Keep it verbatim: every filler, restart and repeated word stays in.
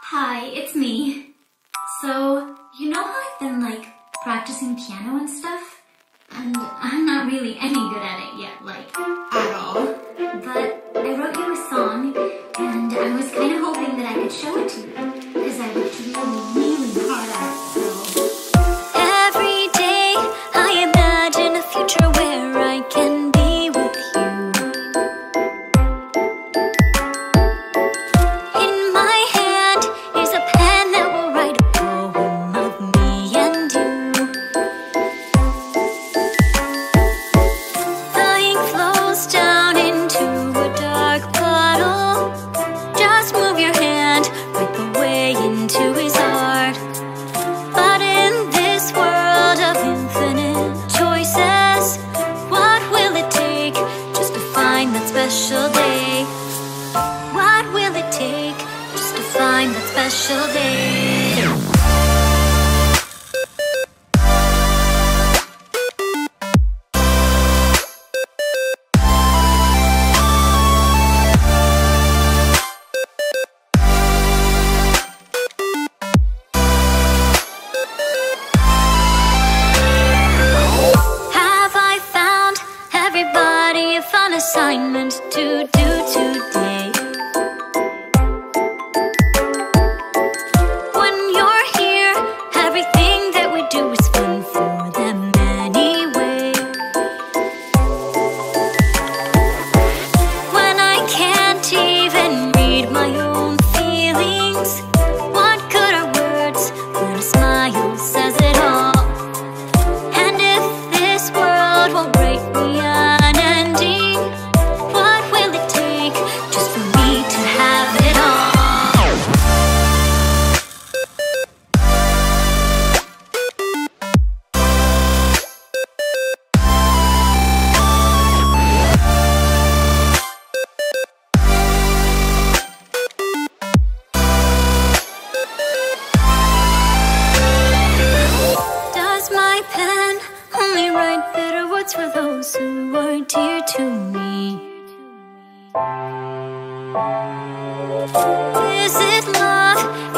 Hi, it's me. So, you know how I've been like practicing piano and stuff? And I'm not really any good at it yet, like, at all. But I wrote you a song, and I was kind of hoping that I could show it to you, because I worked really, really hard at it, so... Every day I imagine a future where I can be with you. In my hand is a pen that will write a poem of me and you. The ink flows down into a dark bottle. Just move your hand right the way into his heart. But in this world of infinite choices, what will it take just to find that special day? What will it take just to find that special day? Everybody a fun assignment to do today. When you're here, everything that we do is fun for them anyway. When I can't even read my own feelings, what good are words when a smile says it all? And if this world won't break me up, pen only write bitter words for those who are dear to me. Is it love?